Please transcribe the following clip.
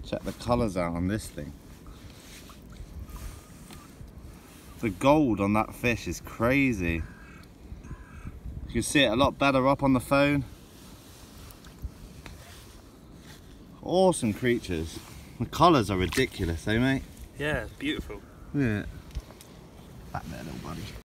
Check the colours out on this thing. The gold on that fish is crazy. You can see it a lot better up on the phone. Awesome creatures. The colours are ridiculous, eh mate? Yeah, beautiful. Yeah. Back there, little buddy.